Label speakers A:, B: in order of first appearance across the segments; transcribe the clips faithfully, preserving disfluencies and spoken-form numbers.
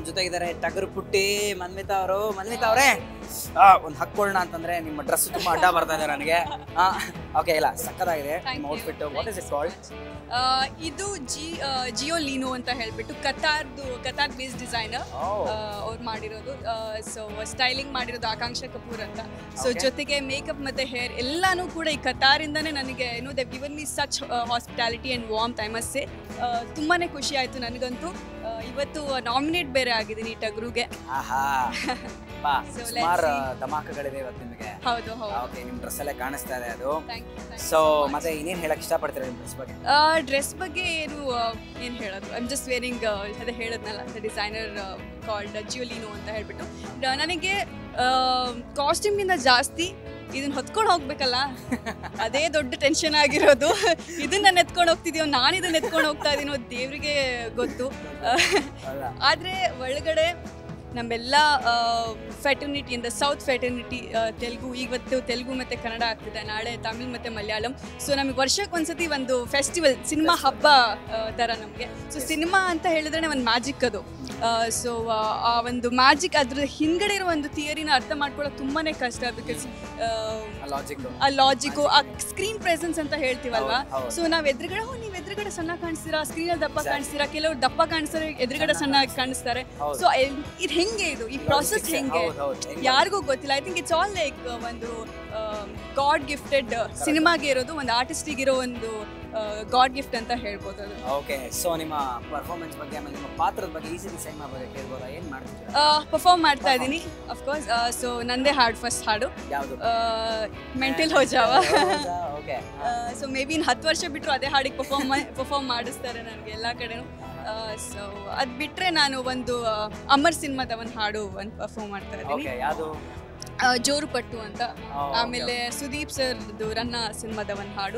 A: ಜೊತೆಗಿದ್ದಾರೆ ಟಗರು ಪುಟ್ಟಿ ಮನ್ವಿತಾ ಅವರು. ಮನ್ವಿತಾ ಅವರೇ ಒಂದು ಹಾಕೊಳ್ಳೋಣ ಅಂತಂದ್ರೆ ನಿಮ್ಮ ಡ್ರೆಸ್ ತುಂಬಾ ಅಡ್ಡ ಬರ್ತಾ ಇದೆ ನನಗೆ. ಓಕೆ ಇಲ್ಲ ಸಕ್ಕತ್ತಾಗಿದೆ ನಿಮ್ಮ outfit. What is it called?
B: ಇದು ಜಿ ಜಿಯೋ ಲೀನೋ ಅಂತ ಹೇಳ್ಬಿಟ್ಟು ಕತಾರ್ದು ಕತಾರ್ ಬೇಸ್ಡ್ ಡಿಸೈನರ್ ಅವ್ರು ಮಾಡಿರೋದು. ಸೊ ಸ್ಟೈಲಿಂಗ್ ಮಾಡಿರೋದು ಆಕಾಂಕ್ಷಾ ಕಪೂರ್ ಅಂತ. ಸೊ ಜೊತೆಗೆ ಮೇಕಪ್ ಮತ್ತೆ ಹೇರ್ ಎಲ್ಲಾನು ಕೂಡ ಈ ಕತಾರಿಂದಾನೇ ನನಗೆ ಏನೋ they given me such hospitality and warm I must say. ತುಂಬಾ ಖುಷಿ ಆಯಿತು ನನಗಂತೂ. ಇವತ್ತು ನಾಮಿನೇಟ್ ಬೇರೆ ಆಗಿದ್ದೀನಿ ಈ ಟಗರುಗೆ.
A: ಸುಮಾರು ಧಮಾಕಗಳಿದೆ ಇವತ್ತು ನಿಮಗೆ.
B: ಹೌದು ಹೌದು.
A: ಓಕೆ ನಿಮ್ಮ ಡ್ರೆಸ್ ಅಲ್ಲೇ ಕಾಣಿಸ್ತಾ ಇದೆ ಅದು. ಸೊ ಮತ್ತೆ ಇನ್ನೇನು ಹೇಳಕ್ ಇಷ್ಟಪಡ್ತೀರಾ ನಿಮ್ಮ ಡ್ರೆಸ್ ಬಗ್ಗೆ?
B: ಡ್ರೆಸ್ ಬಗ್ಗೆ ಏನು ಏನು ಹೇಳೋದು, ಐ ಆಮ್ ಜಸ್ಟ್ ವೇರಿಂಗ್ ಅದೇ ಹೇಳದ್ನಲ್ಲ ಡಿಸೈನರ್ ಕಾಲ್ಡ್ ಜಿಯೋಲಿನೋ ಅಂತ ಹೇಳ್ಬಿಟ್ಟು. ನನಗೆ ಕಾಸ್ಟ್ಯೂಮ್ಗಿಂತ ಜಾಸ್ತಿ ಇದನ್ನ ಹೊತ್ಕೊಂಡು ಹೋಗ್ಬೇಕಲ್ಲ ಅದೇ ದೊಡ್ಡ ಟೆನ್ಷನ್ ಆಗಿರೋದು. ಇದನ್ನ ಎತ್ಕೊಂಡು ಹೋಗ್ತಿದೀವೋ ನಾನು ಇದನ್ನ ಎತ್ಕೊಂಡು ಹೋಗ್ತಾ ಇದೀನೋ ದೇವ್ರಿಗೆ ಗೊತ್ತು. ಆದ್ರೆ ಒಳಗಡೆ ನಮ್ಮೆಲ್ಲ ಫೆಟರ್ನಿಟಿಯಿಂದ ಸೌತ್ ಫೆಟರ್ನಿಟಿ ತೆಲುಗು, ಇವತ್ತು ತೆಲುಗು ಮತ್ತು ಕನ್ನಡ ಆಗ್ತಿದೆ, ನಾಳೆ ತಮಿಳ್ ಮತ್ತು ಮಲಯಾಳಂ. ಸೊ ನಮಗೆ ವರ್ಷಕ್ಕೆ ಒಂದ್ಸತಿ ಒಂದು ಫೆಸ್ಟಿವಲ್, ಸಿನಿಮಾ ಹಬ್ಬ ಥರ ನಮಗೆ. ಸೊ ಸಿನಿಮಾ ಅಂತ ಹೇಳಿದ್ರೆ ಒಂದು ಮ್ಯಾಜಿಕ್ ಅದು. ಸೊ ಆ ಒಂದು ಮ್ಯಾಜಿಕ್ ಅದ್ರ ಹಿಂದ್ಗಡೆ ಇರೋ ಒಂದು ಥಿಯರಿನ ಅರ್ಥ ಮಾಡ್ಕೊಳ್ಳೋಕೆ ತುಂಬಾ ಕಷ್ಟ. ಬಿಕಾಸ್ ಆ ಲಾಜಿಕ್ಕು, ಆ ಸ್ಕ್ರೀನ್ ಪ್ರೆಸೆನ್ಸ್ ಅಂತ ಹೇಳ್ತೀವಲ್ವಾ. ಸೊ ನಾವು ಎದುರುಗಡೆ ಹೋ ನೀವು ಎದುರುಗಡೆ ಸಣ್ಣ ಕಾಣಿಸ್ತೀರಾ, ಸ್ಕ್ರೀನಲ್ಲಿ ದಪ್ಪ ಕಾಣಿಸ್ತೀರಾ, ಕೆಲವರು ದಪ್ಪ ಕಾಣಿಸ್ತಾರೆ, ಎದುರುಗಡೆ ಸಣ್ಣ ಕಾಣಿಸ್ತಾರೆ. ಸೊ ಇದು ಹೆಂಗೆ, ಇದು ಈ ಪ್ರಾಸೆಸ್ ಹೆಂಗೆ ಯಾರಿಗೂ ಗೊತ್ತಿಲ್ಲ. I think it's all like ಒಂದು ಗಾಡ್ ಗಿಫ್ಟೆಡ್ ಸಿನಿಮಾಗೆ ಇರೋದು, ಒಂದು ಆರ್ಟಿಸ್ಟಿಗೆ ಇರೋ ಒಂದು ಗಾಡ್ ಗಿಫ್ಟ್ ಅಂತ ಹೇಳ್ಬೋದು ಅದು.
A: ಓಕೆ, ಸೊ ನಿಮ್ಮ ಪರ್ಫಾರ್ಮೆನ್ಸ್ ಬಗ್ಗೆ ಆಮೇಲೆ ನಿಮ್ಮ ಪಾತ್ರದ ಬಗ್ಗೆ ಈ ಸರಿ ಸೈಮಾ ಬಗ್ಗೆ ಕೇಳ್ಬೋದಾ? ಏನು ಮಾಡ್ತೀರಾ?
B: ಪರ್ಫಾರ್ಮ್ ಮಾಡ್ತಾ ಇದ್ದೀನಿ ಅಫ್ಕೋರ್ಸ್. ಸೊ ನಂದೇ ಹಾಡು, ಫಸ್ಟ್ ಹಾಡು
A: ಯಾವುದು?
B: ಮೆಂಟಲ್ ಹೋ ಜಾವ.
A: ಓಕೆ.
B: ಸೊ ಮೇ ಬಿ ಇನ್ನು ಹತ್ತು ವರ್ಷ ಬಿಟ್ಟರು ಅದೇ ಹಾಡಿಗೆ ಪರ್ಫಾರ್ಮ್ ಪರ್ಫಾರ್ಮ್ ಮಾಡಿಸ್ತಾರೆ ನನಗೆ ಎಲ್ಲ ಕಡೆನೂ. ಸೊ ಅದು ಬಿಟ್ಟರೆ ನಾನು ಒಂದು ಅಮರ್ ಸಿನಿಮಾದ ಒಂದು ಹಾಡು ಒಂದು ಪರ್ಫಾರ್ಮ್ ಮಾಡ್ತಾ ಇದ್ದೀನಿ.
A: ಯಾವುದು?
B: ಜೋರು ಪಟ್ಟು ಅಂತ. ಆಮೇಲೆ ಸುದೀಪ್ ಸರ್ದು ರನ್ನ ಸಿನಿಮಾದ ಒಂದು ಹಾಡು.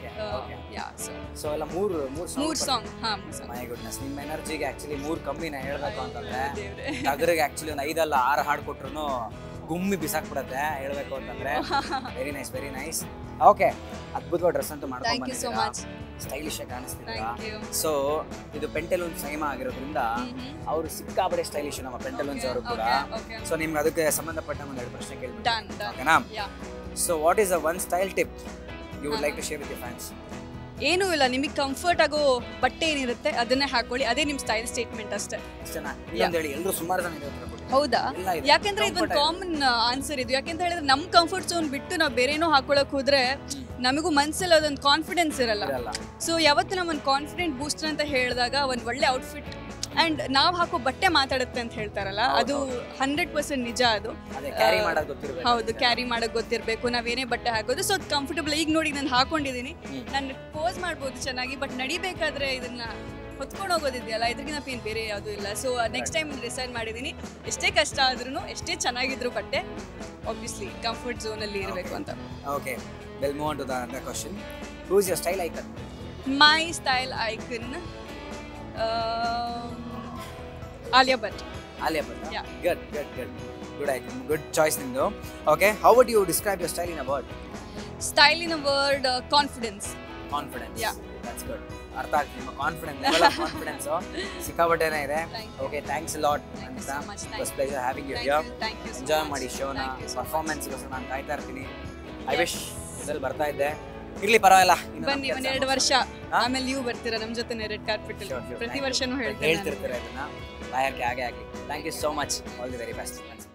A: ಸೊ ಎಲ್ಲ ಮೂರು
B: ಮೂರು ಸಾಂಗ್. ಹಾ,
A: ಮೈ ಗುಡ್ನೆಸ್, ನಿಮ್ಮ ಎನರ್ಜಿಗೆ ಆಕ್ಚುಲಿ ಮೂರು ಕಮ್ಮಿನ ಹೇಳ್ಬೇಕು ಅಂತಂದ್ರೆ ಟಗರಿಗೆ ಆಕ್ಚುಲಿ ಒಂದು ಐದಲ್ಲ ಆರು ಹಾಡು ಕೊಟ್ರು ಗುಮ್ಮಿ ಬಿಸಾಕ್ಬಿಡತ್ತೆ ಹೇಳ್ಬೇಕು ಅಂತಂದ್ರೆ. Very nice, very nice. Okay, ಅದ್ಭುತವಾದ ಡ್ರೆಸ್ ಅಂತೂ ಮಾಡ್ಕೊಂಡು ಸ್ಟೈಲಿಶ್ ಆಗಿ ಕಾಣಿಸ್ತಿದ್ದೀರಾ. ಸೊ ಇದು ಪೆಂಟಲೂನ್ಸ್ ಸೈಮಾ ಆಗಿರೋದ್ರಿಂದ ಅವರು ಸಿಕ್ಕಾಪಟ್ಟೆ ಸ್ಟೈಲಿಶ್ ನಮ್ಮ ಪೆಂಟಲೂನ್ಸ್ ಅವರು ಕೂಡ. ಸೊ ನಿಮ್ಗೆ ಅದಕ್ಕೆ ಸಂಬಂಧಪಟ್ಟ ಒಂದು ಎರಡು ಪ್ರಶ್ನೆ ಕೇಳ್ಬಿಟ್ಟು ಓಕೆನಾ? So what is a one style tip you would like to share with your fans?
B: ಏನೂ ಇಲ್ಲ, ನಿಮಗೆ ಕಂಫರ್ಟ್ ಆಗೋ ಬಟ್ಟೆ ಏನಿರುತ್ತೆ ಅದನ್ನೇ ಹಾಕೊಳ್ಳಿ, ಅದೇ ನಿಮ್ಮ ಸ್ಟೈಲ್ ಸ್ಟೇಟ್ಮೆಂಟ್ ಅಷ್ಟೇ.
A: ಎಲ್ಲರೂ ಸುಮಾರು ಜನ ಇದ್ದಾರೆ.
B: ಹೌದಾ? ಯಾಕೆಂದ್ರೆ ಇದೊಂದು ಕಾಮನ್ ಆನ್ಸರ್ ಇದು. ಯಾಕೆಂತ ಹೇಳಿದ್ರೆ ನಮ್ಮ ಕಂಫರ್ಟ್ ಝೋನ್ ಬಿಟ್ಟು ನಾವು ಬೇರೇನೋ ಹಾಕೊಳಕ್ ಹೋದ್ರೆ ನಮಗೂ ಮನ್ಸಲ್ಲಿ ಅದೊಂದು ಕಾನ್ಫಿಡೆನ್ಸ್ ಇರಲ್ಲ. ಸೊ ಯಾವತ್ತು ನಮ್ಮ ಒಂದು ಕಾನ್ಫಿಡೆಂಟ್ ಬೂಸ್ಟರ್ ಅಂತ ಹೇಳಿದಾಗ ಒಂದು ಒಳ್ಳೆ ಔಟ್ಫಿಟ್ ಅಂಡ್ ನಾವು ಹಾಕೋ ಬಟ್ಟೆ ಮಾತಾಡುತ್ತೆ ಅಂತ ಹೇಳ್ತಾರಲ್ಲ, ಅದು ಹಂಡ್ರೆಡ್ ಪರ್ಸೆಂಟ್ ನಿಜ. ಅದು ಹೌದು, ಕ್ಯಾರಿ ಮಾಡಕ್ ಗೊತ್ತಿರಬೇಕು ನಾವೇನೇ ಬಟ್ಟೆ ಹಾಕೋದು. ಸೊ ಅದು ಕಂಫರ್ಟಬಲ್. ಈಗ ನೋಡಿ ನಾನು ಹಾಕೊಂಡಿದ್ದೀನಿ, ನಾನು ಪೋಸ್ ಮಾಡ್ಬೋದು ಚೆನ್ನಾಗಿ, ಬಟ್ ನಡಿಬೇಕಾದ್ರೆ ಇದನ್ನ ಹೊತ್ಕೊಂಡು ಹೋಗೋದಿದೆಯಲ್ಲ, ಇದ್ರಿಗಿನ ಪೇನ್ ಬೇರೆ ಯಾವುದೂ ಇಲ್ಲ. ಸೊ ನೆಕ್ಸ್ಟ್ ಟೈಮ್ ಡಿಸೈಡ್ ಮಾಡಿದ್ದೀನಿ, ಎಷ್ಟೇ ಕಷ್ಟ ಆದ್ರೂ ಎಷ್ಟೇ ಚೆನ್ನಾಗಿದ್ರು ಬಟ್ಟೆ ಆಬ್ವಿಯಸ್ಲಿ ಕಂಫರ್ಟ್ ಝೋನಲ್ಲಿ ಇರಬೇಕು ಅಂತ.
A: Okay, we'll move on to the other question. Who is your style icon?
B: My style icon uh, Alia Bhatt.
A: Alia Bhatt. Huh?
B: Yeah.
A: Good, good, good. Good icon. Good choice nimdu. Okay, how would you describe your style in a word?
B: Style in a word, uh, confidence.
A: Confidence.
B: Yeah.
A: That's good. ಅರ್ಥ ಆಗ್ತದೆ ನಿಮ್ಮ confidence, level of confidence ಸಿಕ್ಕಾಪಟ್ಟೆನೇ ಇದೆ. Okay, thanks a lot ಅಂತ. It was pleasure having you here. Enjoy ಮಾಡಿ ಶೋನ. ಪರ್ಫಾರ್ಮೆನ್ಸ್ಗೋಸ್ಕರ ನಾನು ಕಾಯ್ತಾ ಇರ್ತೀನಿ. ಐ ವಿಶ್ ಇದ್ರಲ್ಲಿ ಬರ್ತಾ ಇದ್ದೆ. ಇರ್ಲಿ ಪರವಾಗಿಲ್ಲ,
B: ಬನ್ನಿ ಒಂದೆರಡು ವರ್ಷ ಆಮೇಲೆ ನೀವು ಬರ್ತೀರಾ ನಮ್ಮ ಜೊತೆ ರೆಡ್ ಕಾರ್ಪೆಟ್ ಪ್ರತಿ ವರ್ಷನೂ ಹೇಳ್ತೀರಾ
A: ಹೇಳ್ತಿರ್ತೀರಾ ಇದನ್ನ. ಲಾಯಕ್ಕೆ ಹಾಗೆ ಆಗಲಿ. Thank you so much. All the very best.